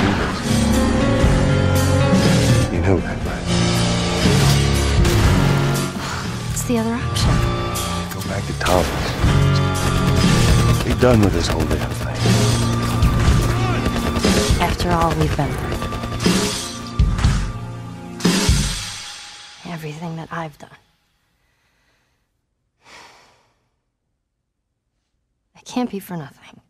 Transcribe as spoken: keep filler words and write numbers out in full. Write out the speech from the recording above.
do this. You know that, right? What's the other option? Go back to Tommy's. Be done with this whole damn thing. After all we've been through. Everything that I've done. It can't be for nothing.